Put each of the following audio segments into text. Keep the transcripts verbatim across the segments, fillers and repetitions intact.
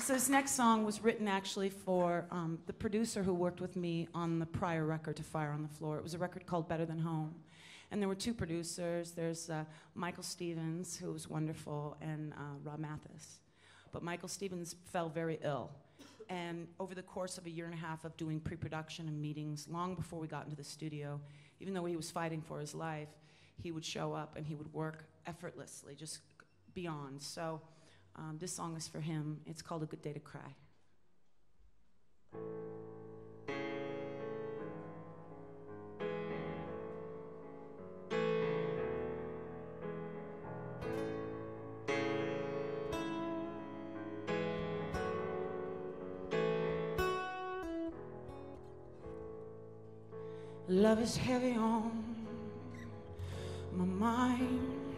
So this next song was written actually for um, the producer who worked with me on the prior record to Fire on the Floor. It was a record called Better Than Home. And there were two producers. There's uh, Michael Stevens, who was wonderful, and uh, Rob Mathis. But Michael Stevens fell very ill. And over the course of a year and a half of doing pre-production and meetings, long before we got into the studio, even though he was fighting for his life, he would show up and he would work effortlessly, just beyond. So um, this song is for him. It's called A Good Day to Cry. Love is heavy on my mind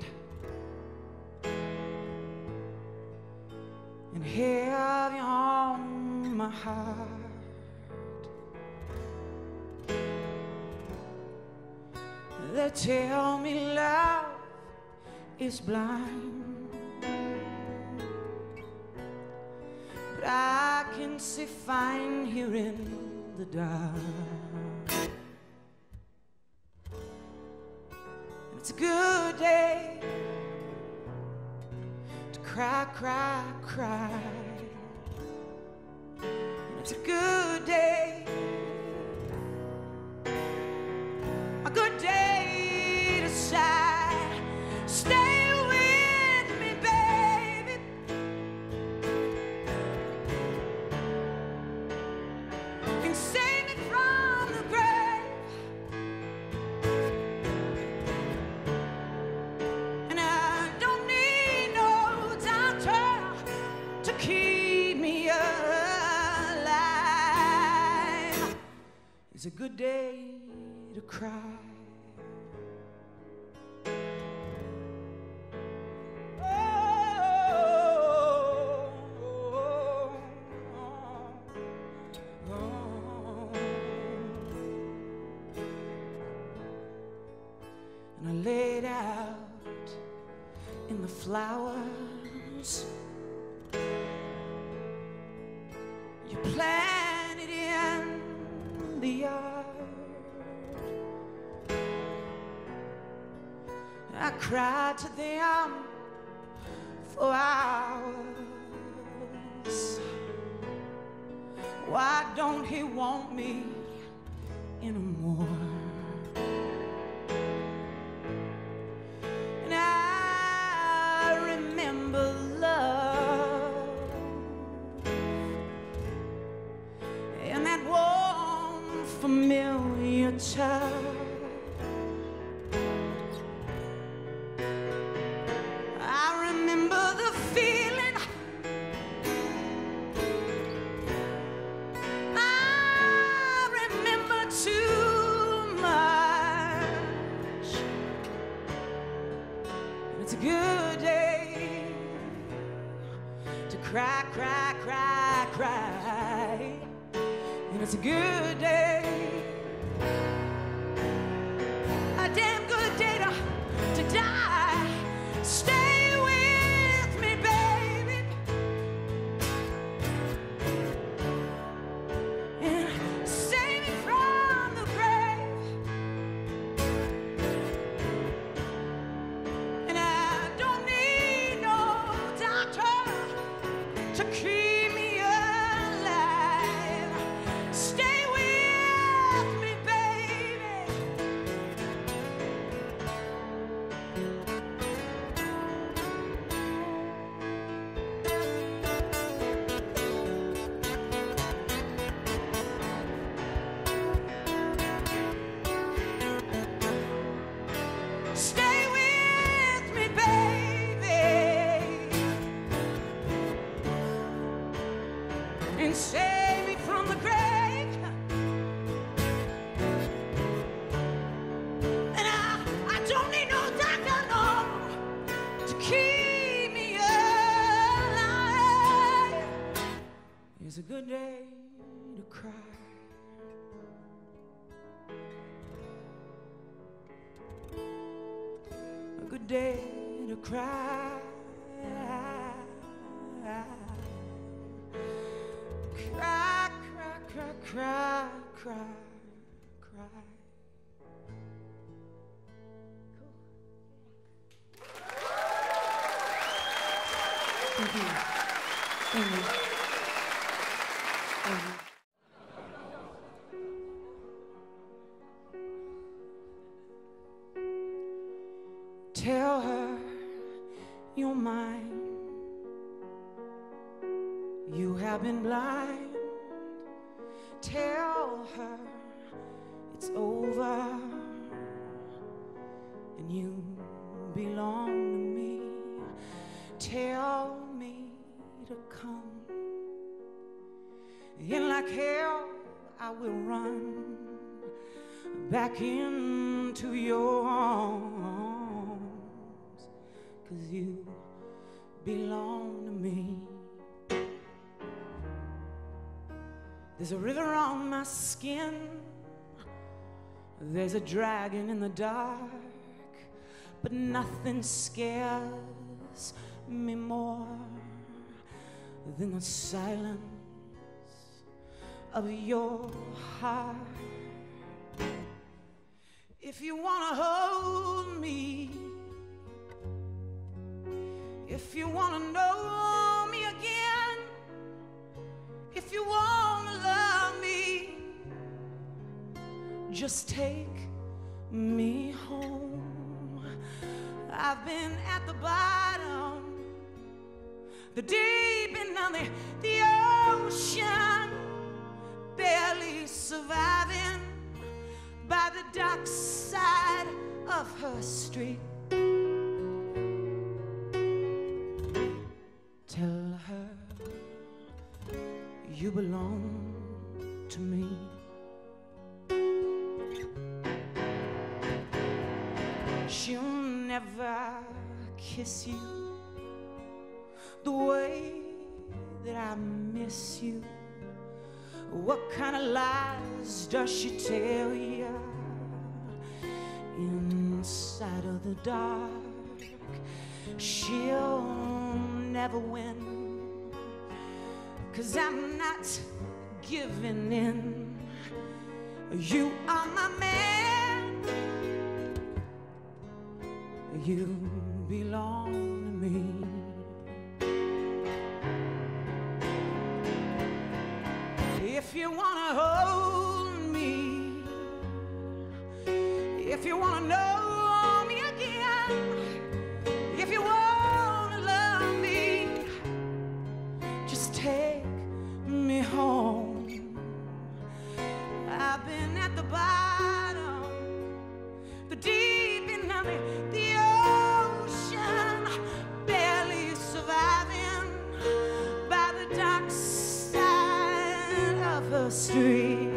and heavy on my heart. They tell me love is blind, but I can see fine here in the dark. It's a good day to cry, cry, cry. And it's a good day, a good day to sigh. Stay with me, baby. And save me from the grave. It's a good day to cry. Oh, oh, oh, oh. And I laid out in the flowers you planted in the yard. I cried to them for hours. Why don't he want me anymore? And I remember love and that warm, familiar touch. I remember the feeling. I remember too much. And it's a good day to cry, cry, cry, cry. And it's a good day, a damn good day to, to die. Stay with me, baby, and save me from the grave. And I don't need no doctor to keep me alive. Stay with me, baby. Stay with me, baby, and save me from the grave. And I, I don't need no doctor, no, to keep me alive. It's a good day to cry. A good day to cry. cry, cry, cry. Thank you. Thank you. Thank you. Tell her you're mine. You have been blind. Tell her it's over and you belong to me. Tell me to come. And like hell I will run back into your arms, 'cause you belong to me. There's a river on my skin, there's a dragon in the dark, but nothing scares me more than the silence of your heart. If you wanna hold me, if you wanna know me again, if you wanna love me, just take me home. I've been at the bottom, the deep end of the, the ocean, barely surviving by the dark side of her street. Tell her you belong to me. She'll never kiss you the way that I miss you. What kind of lies does she tell you inside of the dark? She'll never win, 'cause I'm not giving in. You are my man, you belong to me. If you wanna hold me, if you wanna know me again, if you wanna love me, just take me home. I've been at the bottom, the deep end of the, the ocean, barely surviving by the dark side of her street.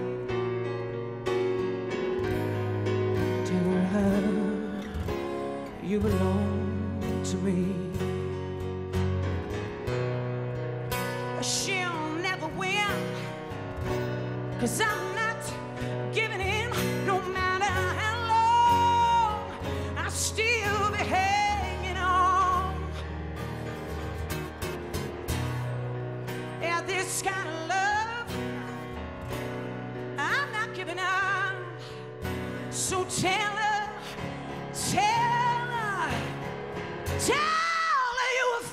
Tell her you belong to me. She'll never win, 'cause I'm not giving in. No matter how long, I'll still be hanging on. Yeah, this kind of love, I'm not giving up. So tell her, tell her, tell her you a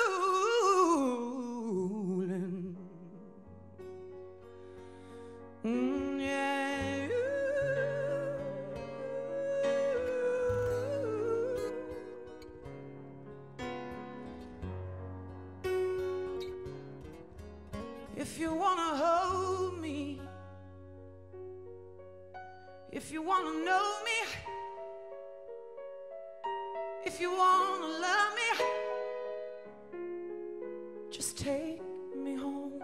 fool. Mm, yeah. If you wanna hold me, if you wanna know me, if you wanna love me, just take me home.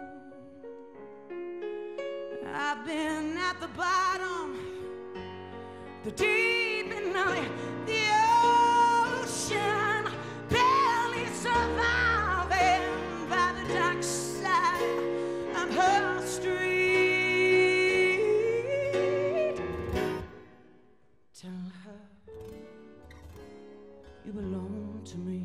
I've been at the bottom, the deep end of the, the ocean, barely surviving by the dark side of her street. Tell her you belong to me.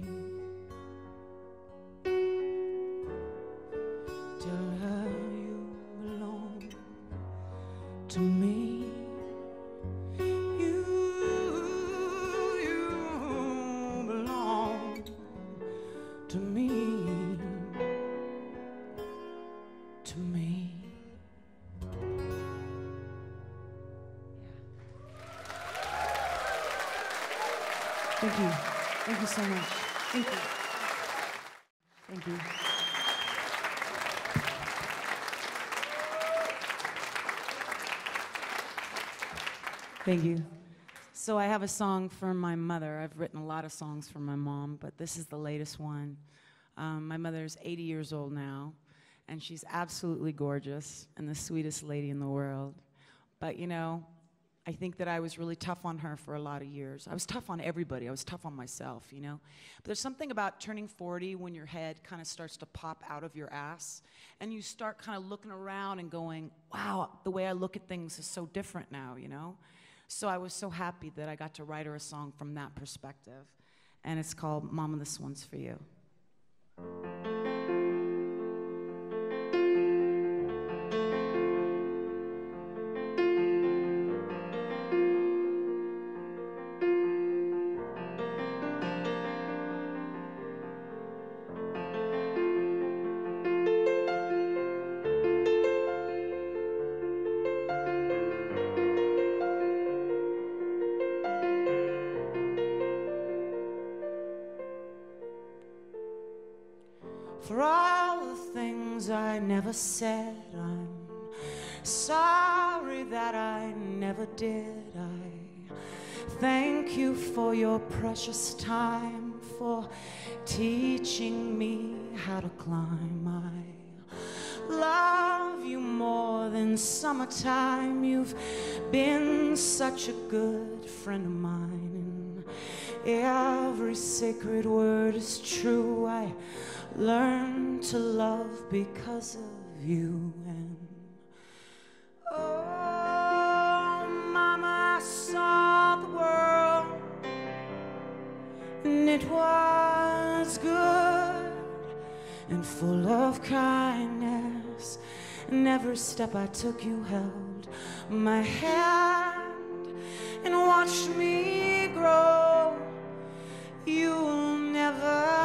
Tell her you belong Thank you. Thank you so much. Thank you. Thank you. Thank you. So I have a song for my mother. I've written a lot of songs for my mom, but this is the latest one. Um, my mother's eighty years old now, and she's absolutely gorgeous and the sweetest lady in the world. But, you know, I think that I was really tough on her for a lot of years. I was tough on everybody. I was tough on myself, you know. But there's something about turning forty when your head kind of starts to pop out of your ass, and you start kind of looking around and going, wow, the way I look at things is so different now, you know. So I was so happy that I got to write her a song from that perspective. And it's called Mama, This One's For You. For all the things I never said, I'm sorry that I never did. I thank you for your precious time, for teaching me how to climb. I love you more than summertime. You've been such a good friend of mine, and every sacred word is true. I learn to love because of you. And oh, Mama, I saw the world, and it was good and full of kindness. And every step I took, you held my hand and watched me grow. You'll never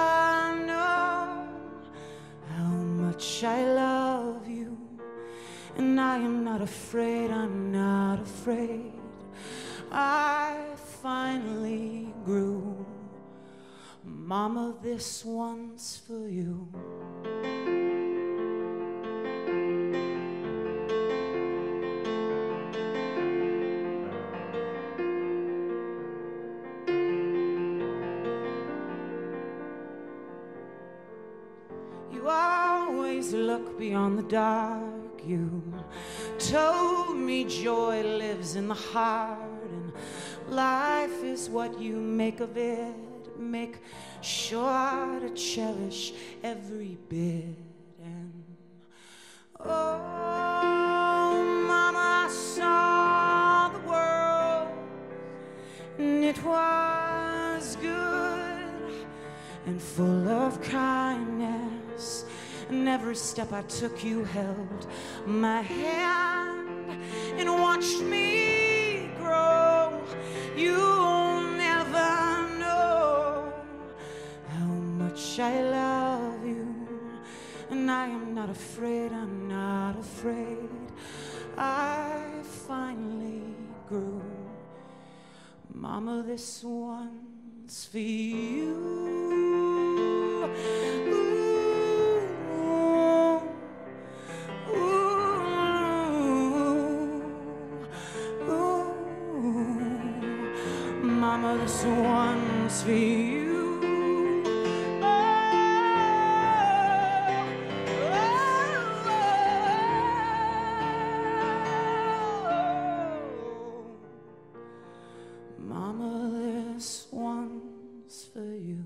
I love you, and I am not afraid, I'm not afraid. I finally grew. Mama, this one's for you. Look beyond the dark. You told me joy lives in the heart, and life is what you make of it. Make sure to cherish every bit. And oh, Mama, I saw the world, and it was good and full of kindness. And every step I took, you held my hand and watched me grow. You'll never know how much I love you, and I am not afraid, I'm not afraid. I finally grew. Mama, this one's for you. Mama, this one's for you. Oh, oh, oh. Mama, this one's for you.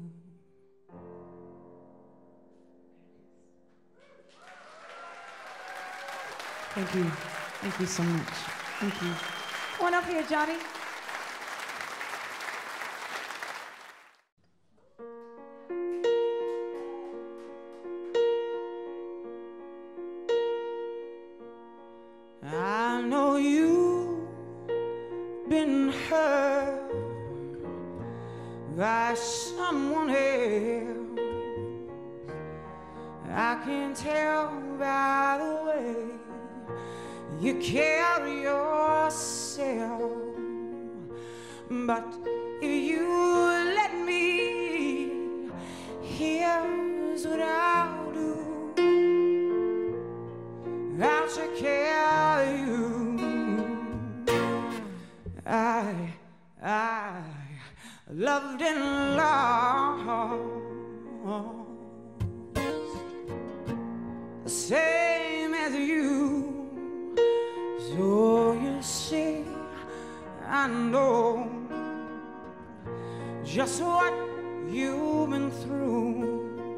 Thank you. Thank you so much. Thank you. Come on up here, Johnny. I know you've been hurt by someone else. I can tell by the way you carry yourself. But if you let here's what I'll do. I'll take care of you. I, I loved and lost the same as you. So you see, I know just what you've been through.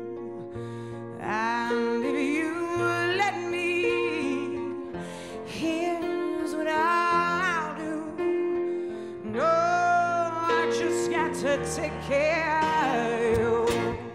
And if you let me, here's what I'll do. No, I just got to take care of you.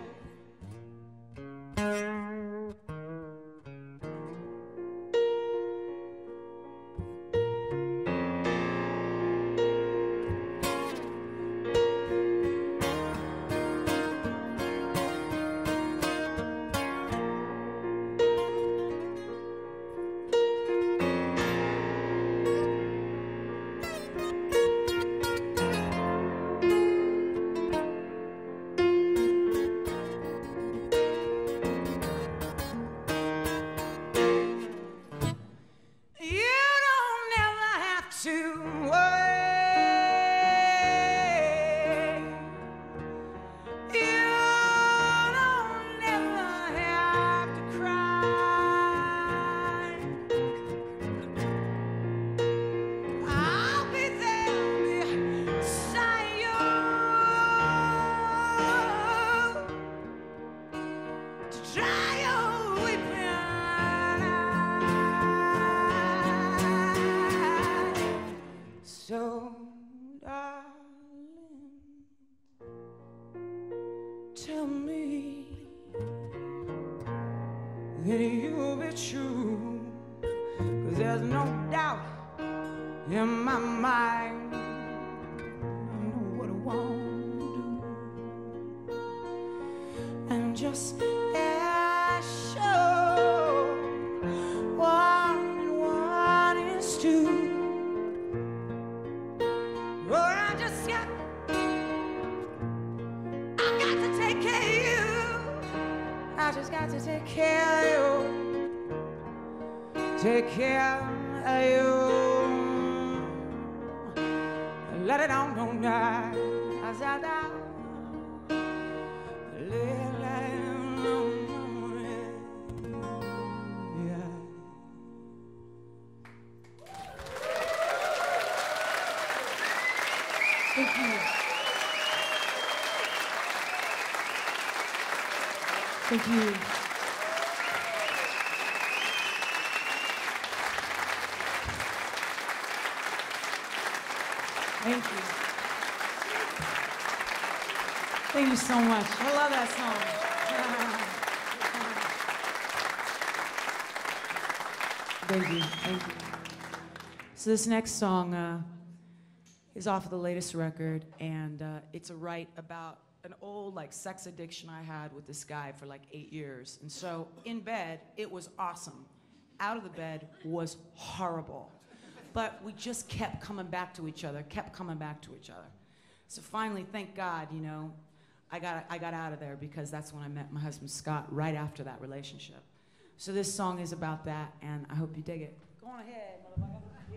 So, darling, tell me that you'll be true, 'cause there's no doubt in my mind. I know what I want to do, and just as sure one and one is two. I just got to take care of you, take care of you. Let it on, don't die. I said that. Let it on, yeah. Thank you. Thank you. Thank you. Thank you so much. I love that song. Thank you. Thank you. So this next song uh, is off of the latest record, and uh, it's a write about an old like sex addiction I had with this guy for like eight years. And so in bed, it was awesome. Out of the bed was horrible. But we just kept coming back to each other, kept coming back to each other. So finally, thank God, you know, I got, I got out of there, because that's when I met my husband, Scott, right after that relationship. So this song is about that, and I hope you dig it. Go on ahead, motherfucker.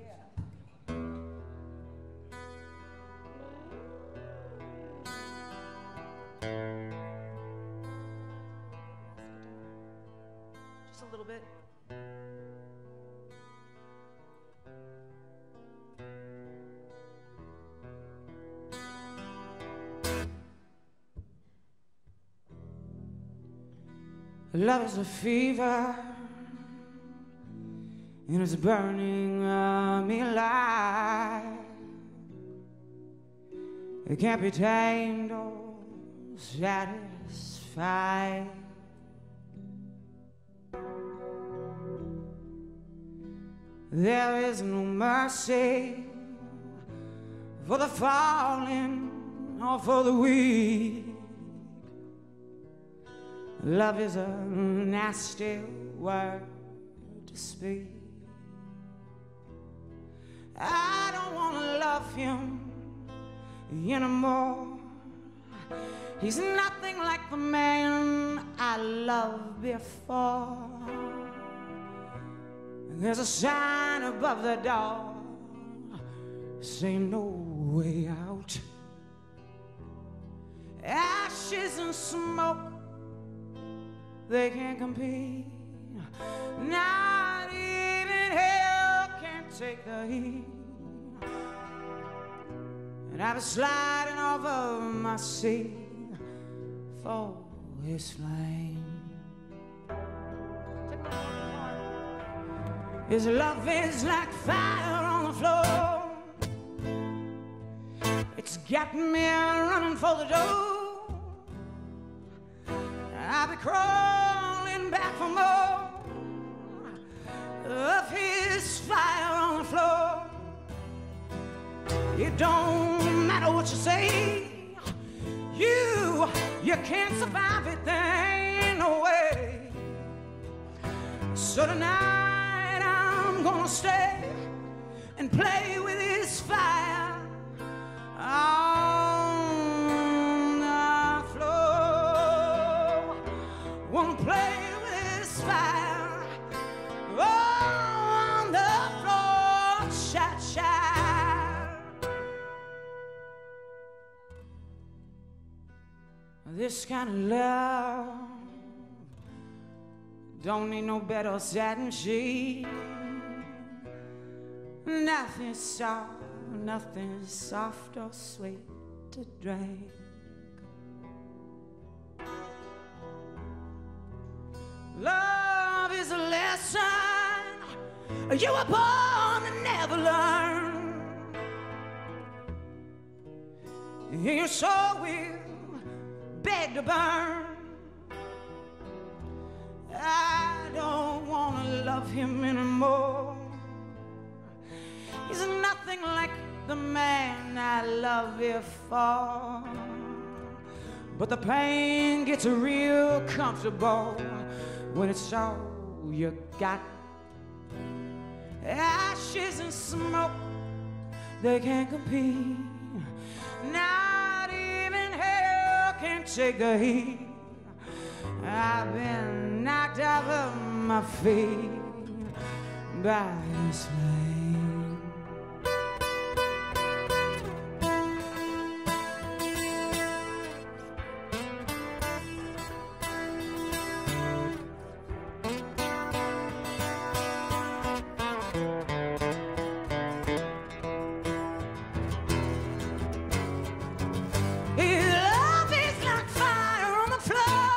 Just a little bit. Love is a fever, and it's burning uh, me alive. It can't be tamed or satisfied. There is no mercy for the fallen or for the weak. Love is a nasty word to speak. I don't want to love him anymore. He's nothing like the man I loved before. There's a sign above the door saying no way out. Ashes and smoke, they can't compete. Not even hell can take the heat. And I was sliding off of my seat for his flame. His love is like fire on the floor. It's got me running for the door. I'll be crawling back for more of his fire on the floor. It don't matter what you say, you, you can't survive it, there ain't no way. So tonight I'm gonna stay and play with his fire on the floor. Wanna play with his fire on the floor. Shot, shot. This kind of love don't need no better satin sheet. Nothing soft, nothing soft or sweet to drink. Love is a lesson you were born to never learn. Your soul will beg to burn. I don't want to love him anymore. He's nothing like the man I loved before. But the pain gets real comfortable when it's all you got. Ashes and smoke, they can't compete. Not even hell can take the heat. I've been knocked off of my feet by his flame. His love is like fire on the floor.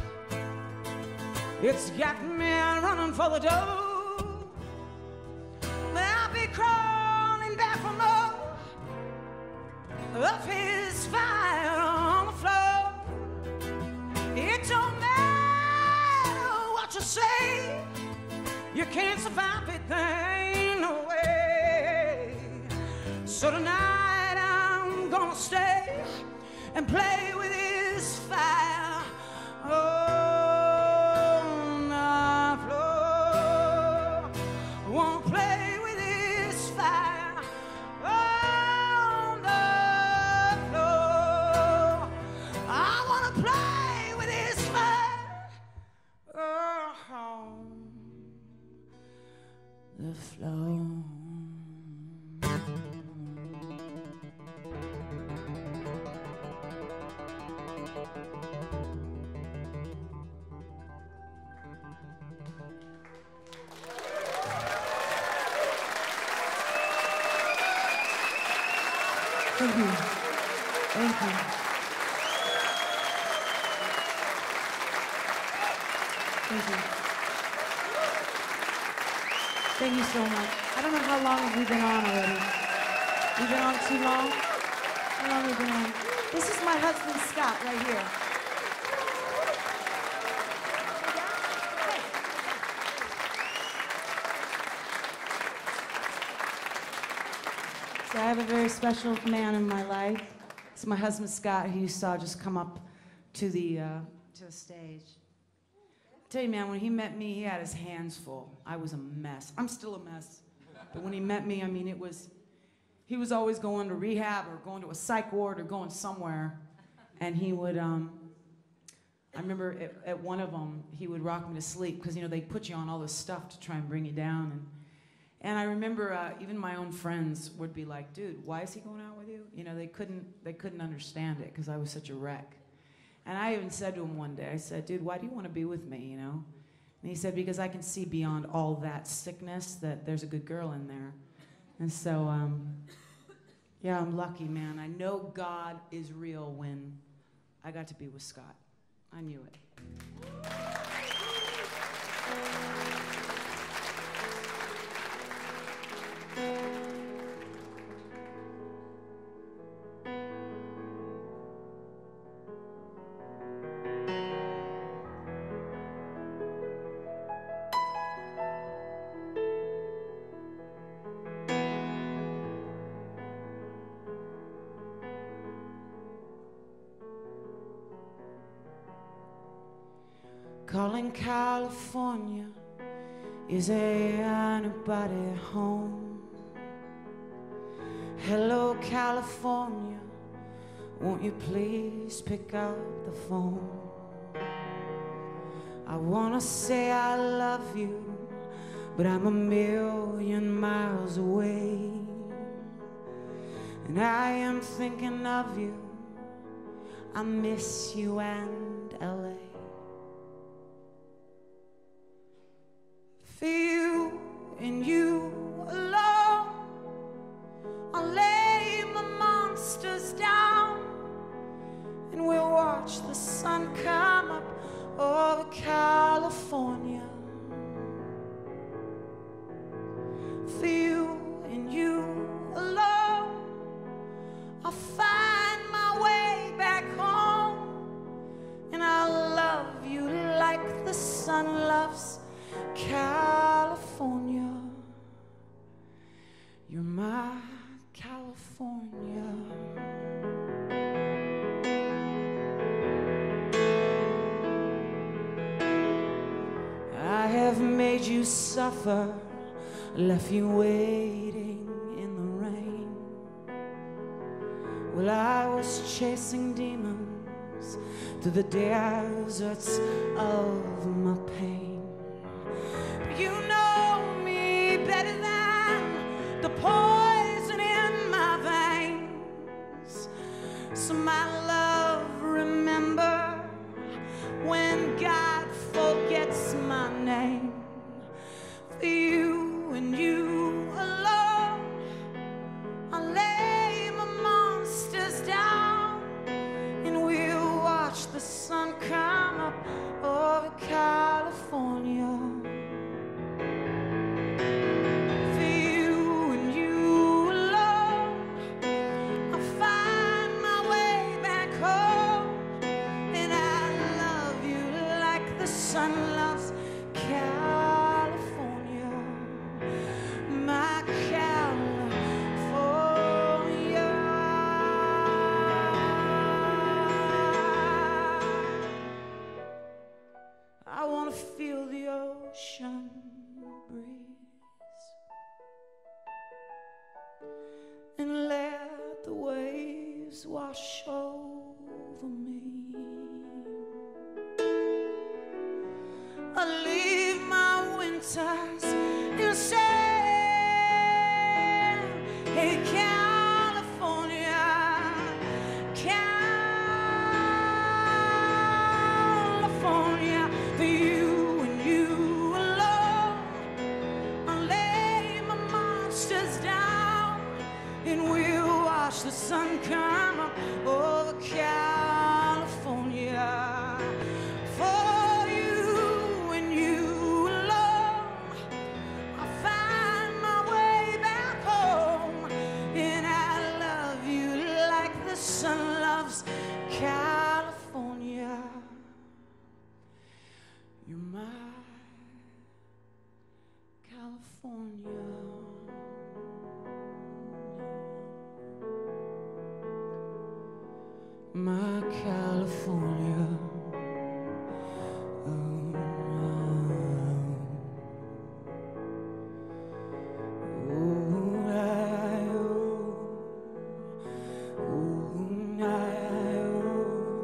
It's got me running for the door. I'll be crawling back for more of his fire on the floor. It don't matter what you say, you can't survive it, there ain't no way. So tonight I'm gonna stay and play with his fire. Oh, the flow. Thank you. Thank you. Thank you. Thank you so much. I don't know how long have we been on already. We've been on too long? How long have we been on? This is my husband, Scott, right here. So I have a very special man in my life. It's my husband, Scott, who you saw just come up to the, uh, to the stage. I tell you, man, when he met me, he had his hands full. I was a mess. I'm still a mess. But when he met me, I mean, it was, he was always going to rehab or going to a psych ward or going somewhere. And he would, um, I remember at, at one of them, he would rock me to sleep because, you know, they put you on all this stuff to try and bring you down. And, and I remember uh, even my own friends would be like, dude, why is he going out with you? You know, they couldn't, they couldn't understand it because I was such a wreck. And I even said to him one day, I said, dude, why do you want to be with me, you know? And he said, because I can see beyond all that sickness that there's a good girl in there. And so, um, yeah, I'm lucky, man. I know God is real when I got to be with Scott. I knew it. Calling California, is there anybody home? Hello, California, won't you please pick up the phone? I wanna say I love you, but I'm a million miles away. And I am thinking of you, I miss you and L A. For you and you alone, I'll lay my monsters down, and we'll watch the sun come up over California. For you and you alone, I'll find my way back home, and I'll love you like the sun loves California. You're my California. I have made you suffer, left you waiting in the rain. Well, I was chasing demons through the deserts of my pain. You know me better than the poison in my veins. So my love, remember when God forgets my name. For you and you alone, I'll lay my monsters down, and we'll watch the sun come up over California. Sun loves California, my California. I want to feel the ocean breeze and let the waves wash over me. I leave my winters in sand. Hey, California, California, for you and you alone, I'll lay my monsters down, and we'll watch the sun come up over California. Sun loves California. You're my California. My California. Oh, oh, I, oh, oh.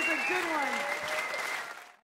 a good one.